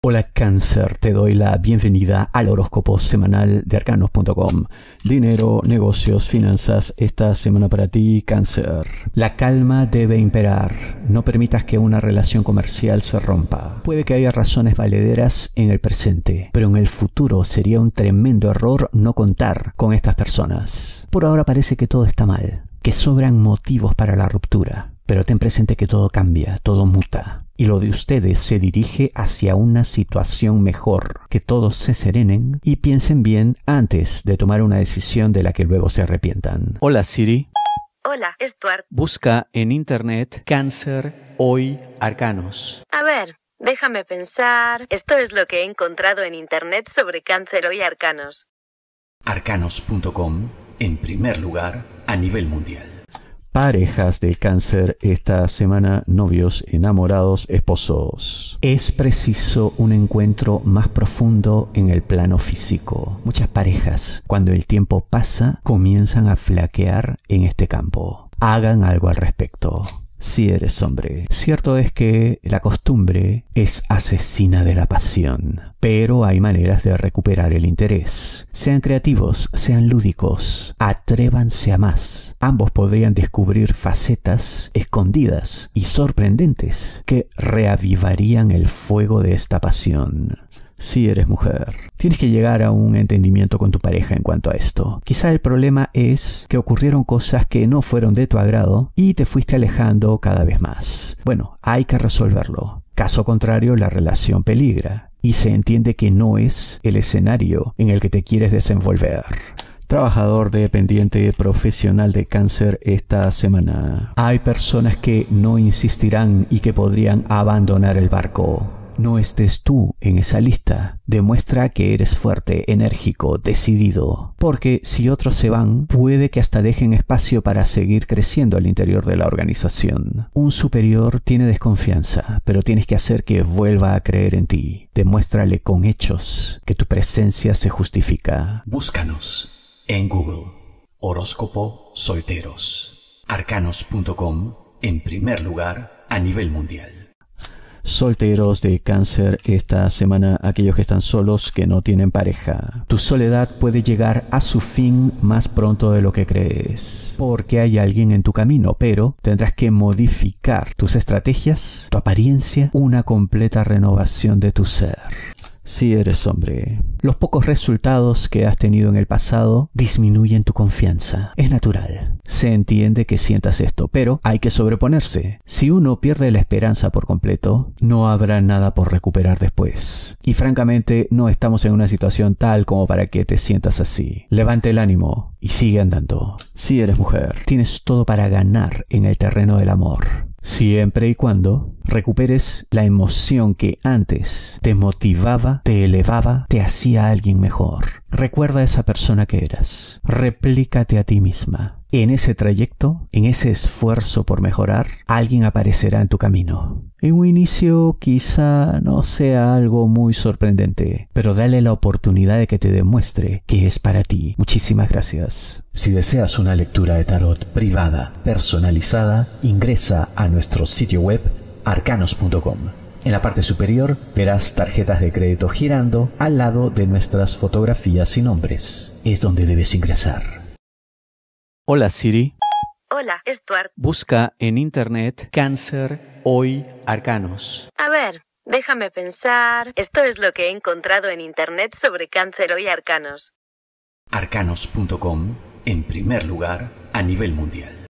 Hola Cáncer, te doy la bienvenida al horóscopo semanal de arcanos.com. Dinero, negocios, finanzas, esta semana para ti, Cáncer. La calma debe imperar. No permitas que una relación comercial se rompa. Puede que haya razones valederas en el presente, pero en el futuro sería un tremendo error no contar con estas personas. Por ahora parece que todo está mal, que sobran motivos para la ruptura. Pero ten presente que todo cambia, todo muta. Y lo de ustedes se dirige hacia una situación mejor. Que todos se serenen y piensen bien antes de tomar una decisión de la que luego se arrepientan. Hola Siri. Hola, Stuart. Busca en internet Cáncer Hoy Arcanos. A ver, déjame pensar. Esto es lo que he encontrado en internet sobre Cáncer Hoy Arcanos. Arcanos.com, en primer lugar a nivel mundial. Parejas de Cáncer esta semana, novios, enamorados, esposos. Es preciso un encuentro más profundo en el plano físico. Muchas parejas, cuando el tiempo pasa, comienzan a flaquear en este campo. Hagan algo al respecto. Si eres hombre, cierto es que la costumbre es asesina de la pasión, pero hay maneras de recuperar el interés. Sean creativos, sean lúdicos, atrévanse a más. Ambos podrían descubrir facetas escondidas y sorprendentes que reavivarían el fuego de esta pasión. Si eres mujer, tienes que llegar a un entendimiento con tu pareja en cuanto a esto. Quizá el problema es que ocurrieron cosas que no fueron de tu agrado y te fuiste alejando cada vez más. Bueno, hay que resolverlo. Caso contrario, la relación peligra y se entiende que no es el escenario en el que te quieres desenvolver. Trabajador dependiente profesional de Cáncer esta semana. Hay personas que no insistirán y que podrían abandonar el barco. No estés tú en esa lista. Demuestra que eres fuerte, enérgico, decidido. Porque si otros se van, puede que hasta dejen espacio para seguir creciendo al interior de la organización. Un superior tiene desconfianza, pero tienes que hacer que vuelva a creer en ti. Demuéstrale con hechos que tu presencia se justifica. Búscanos en Google. Horóscopo solteros. Arcanos.com, en primer lugar a nivel mundial. Solteros de Cáncer esta semana, aquellos que están solos, que no tienen pareja. Tu soledad puede llegar a su fin más pronto de lo que crees, porque hay alguien en tu camino, pero tendrás que modificar tus estrategias, tu apariencia, una completa renovación de tu ser. Si eres hombre, los pocos resultados que has tenido en el pasado disminuyen tu confianza. Es natural. Se entiende que sientas esto, pero hay que sobreponerse. Si uno pierde la esperanza por completo, no habrá nada por recuperar después. Y francamente, no estamos en una situación tal como para que te sientas así. Levante el ánimo y sigue andando. Si eres mujer, tienes todo para ganar en el terreno del amor. Siempre y cuando recuperes la emoción que antes te motivaba, te elevaba, te hacía alguien mejor. Recuerda a esa persona que eras. Replícate a ti misma. En ese trayecto, en ese esfuerzo por mejorar, alguien aparecerá en tu camino. En un inicio quizá no sea algo muy sorprendente, pero dale la oportunidad de que te demuestre que es para ti. Muchísimas gracias. Si deseas una lectura de tarot privada, personalizada, ingresa a nuestro sitio web arcanos.com. En la parte superior verás tarjetas de crédito girando al lado de nuestras fotografías y nombres. Es donde debes ingresar. Hola Siri. Hola, Stuart. Busca en internet Cáncer Hoy Arcanos. A ver, déjame pensar. Esto es lo que he encontrado en internet sobre Cáncer Hoy Arcanos. Arcanos.com, en primer lugar a nivel mundial.